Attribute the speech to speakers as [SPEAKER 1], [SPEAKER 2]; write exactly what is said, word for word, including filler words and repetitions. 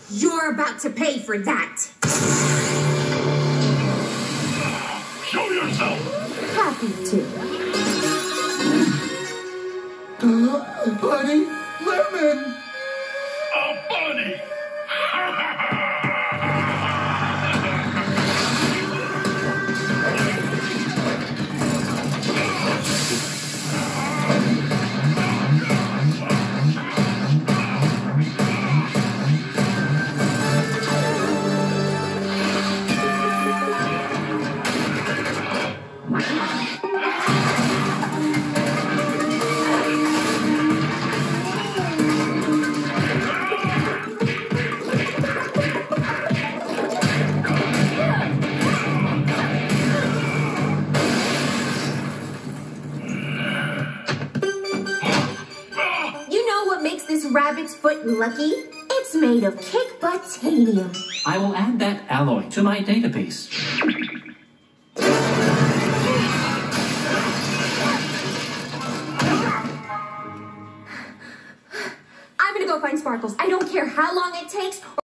[SPEAKER 1] You're about to pay for that.
[SPEAKER 2] Show yourself.
[SPEAKER 1] Happy to.
[SPEAKER 3] Uh, Bunny, lemon.
[SPEAKER 2] A bunny.
[SPEAKER 1] Makes this rabbit's foot lucky? It's made of kick-buttanium.
[SPEAKER 4] I will add that alloy to my database.
[SPEAKER 1] I'm gonna go find Sparkles. I don't care how long it takes.